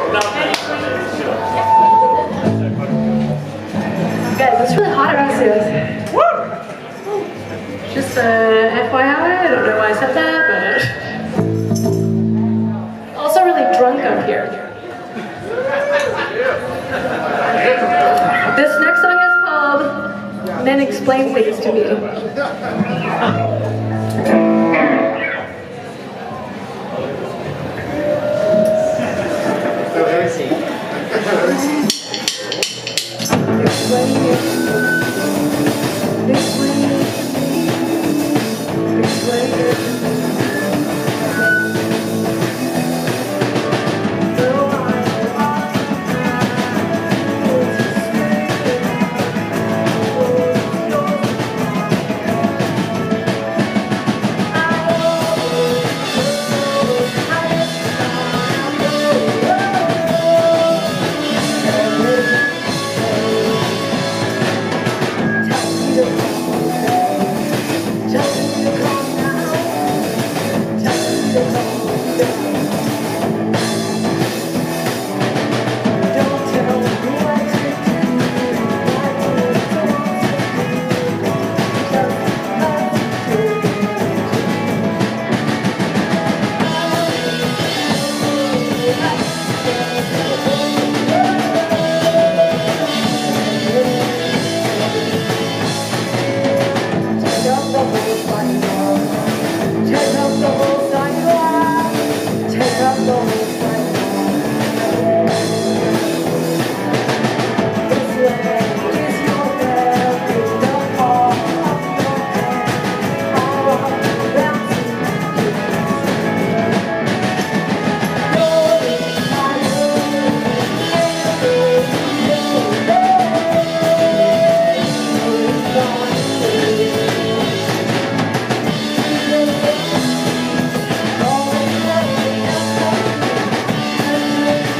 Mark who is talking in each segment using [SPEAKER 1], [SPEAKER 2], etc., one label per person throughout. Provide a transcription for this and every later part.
[SPEAKER 1] Guys, it's really hot around here. Just FYI, I don't know why I said that, but also really drunk up here. This next song is called Men Explain Things to Me.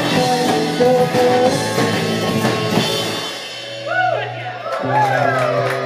[SPEAKER 2] Woo!